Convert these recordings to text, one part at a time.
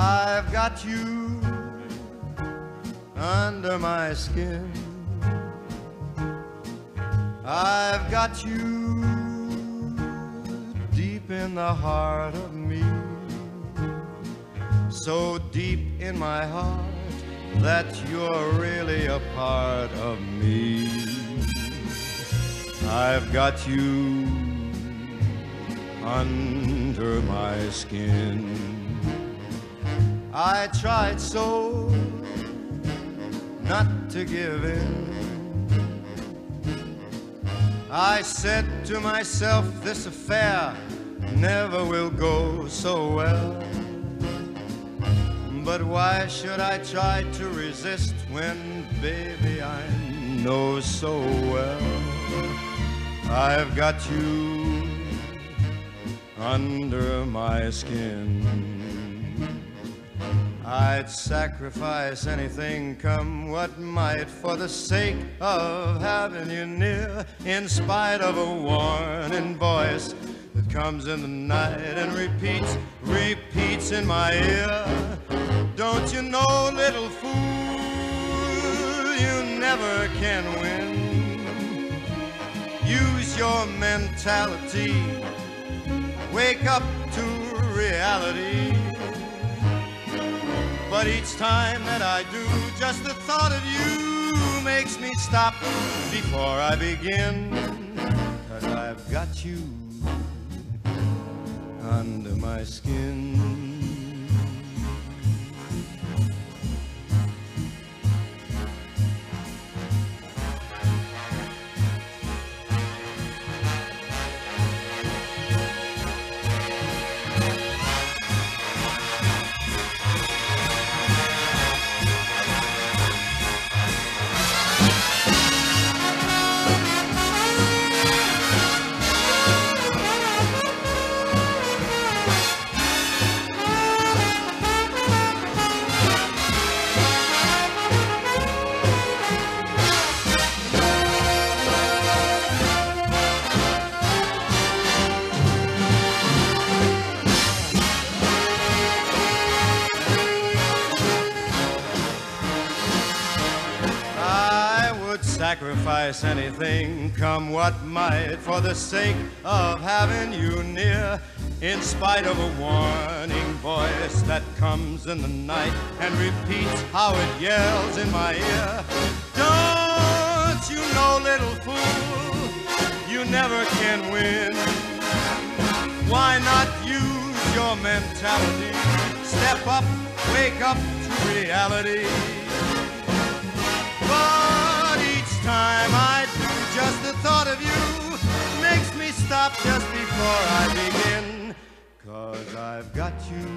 I've got you under my skin. I've got you deep in the heart of me, so deep in my heart that you're really a part of me. I've got you under my skin. I tried so not to give in. I said to myself, this affair never will go so well. But why should I try to resist when, baby, I know so well I've got you under my skin. I'd sacrifice anything, come what might, for the sake of having you near, in spite of a warning voice that comes in the night and repeats in my ear. Don't you know, little fool, you never can win. Use your mentality, wake up to reality. But each time that I do, just the thought of you makes me stop before I begin. 'Cause I've got you under my skin. Sacrifice anything, come what might, for the sake of having you near, in spite of a warning voice that comes in the night and repeats how it yells in my ear. Don't you know, little fool, you never can win. Why not use your mentality? Step up, wake up to reality. But each time I do, just the thought of you makes me stop just before I begin. 'Cause I've got you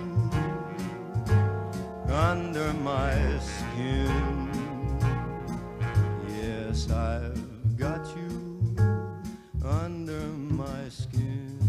under my skin. Yes, I've got you under my skin.